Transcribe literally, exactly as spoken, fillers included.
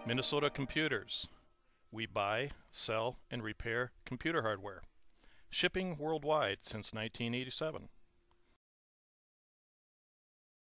Minnesota Computers. We buy, sell, and repair computer hardware. Shipping worldwide since nineteen eighty-seven.